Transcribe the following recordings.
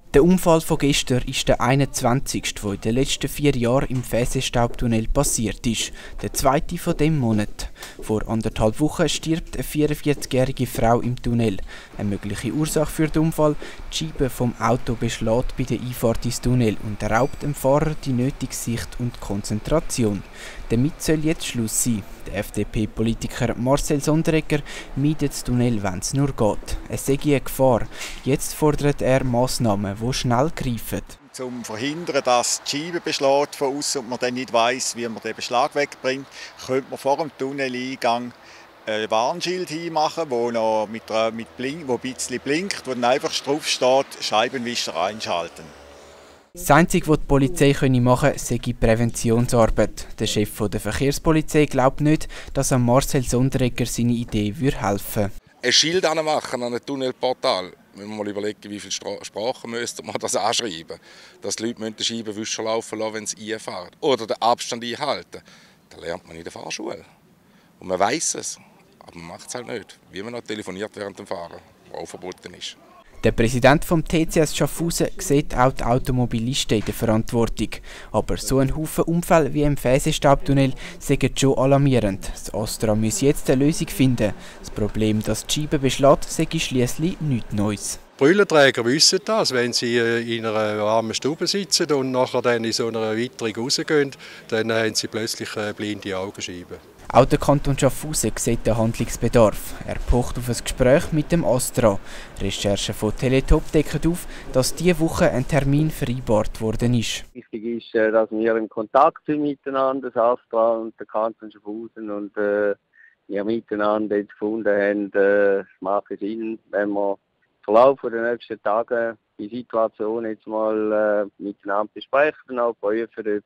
Der Unfall von gestern ist der 21., der in den letzten 4 Jahren im Fäsestaubtunnel passiert ist. Der zweite von dem Monat. Vor 1,5 Wochen stirbt eine 44-jährige Frau im Tunnel. Eine mögliche Ursache für den Unfall: die Scheibe vom Auto beschlägt bei der Einfahrt ins Tunnel und raubt dem Fahrer die nötige Sicht und Konzentration. Damit soll jetzt Schluss sein. Der FDP-Politiker Marcel Sonderegger meidet das Tunnel, wenn es nur geht. Es sei eine Gefahr. Jetzt fordert er Massnahmen, die schnell greifen. Um zu verhindern, dass die Scheibe beschlägt von außen und man dann nicht weiss, wie man den Beschlag wegbringt, könnte man vor dem Tunneleingang ein Warnschild hinmachen, wo noch wo ein bisschen blinkt, wo dann einfach drauf steht: Scheibenwischer einschalten. Das Einzige, was die Polizei machen könne, sei Präventionsarbeit. Der Chef der Verkehrspolizei glaubt nicht, dass Marcel Sonderegger seine Idee helfen würde. Ein Schild machen an einem Tunnelportal. Wir müssen mal überlegen, wie viele Sprachen müsste man das anschreiben. Dass die Leute den Scheibenwischer laufen lassen, wenn sie einfahren. Oder den Abstand einhalten. Das lernt man in der Fahrschule. Und man weiss es, aber man macht es halt nicht. Wie man noch telefoniert während dem Fahren, was auch verboten ist. Der Präsident vom TCS Schaffhausen sieht auch die Automobilisten in der Verantwortung. Aber so ein Haufen Unfälle wie im Fäsestaubtunnel sind schon alarmierend. Das Astra muss jetzt eine Lösung finden. Das Problem, dass die Scheibe beschlägt, sei schliesslich nichts Neues. Brillenträger wissen das, wenn sie in einer warmen Stube sitzen und nachher dann in so einer Witterung rausgehen, dann haben sie plötzlich blinde Augenscheiben. Auch der Kanton Schaffhausen sieht den Handlungsbedarf. Er pocht auf ein Gespräch mit dem Astra. Recherchen von Teletop decken auf, dass diese Woche ein Termin vereinbart worden ist. Wichtig ist, dass wir in Kontakt sind miteinander, das Astra und der Kanton Schaffhausen, und wir miteinander jetzt gefunden haben, es macht Sinn, wenn wir im Verlauf der nächsten Tage die Situation jetzt mal miteinander besprechen und auch prüfen,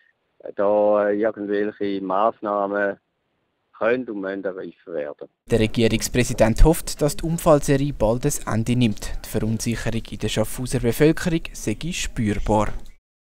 ob da irgendwelche Massnahmen können und müssen ergriffen werden. Der Regierungspräsident hofft, dass die Unfallserie bald ein Ende nimmt. Die Verunsicherung in der Schaffhauser Bevölkerung sei spürbar.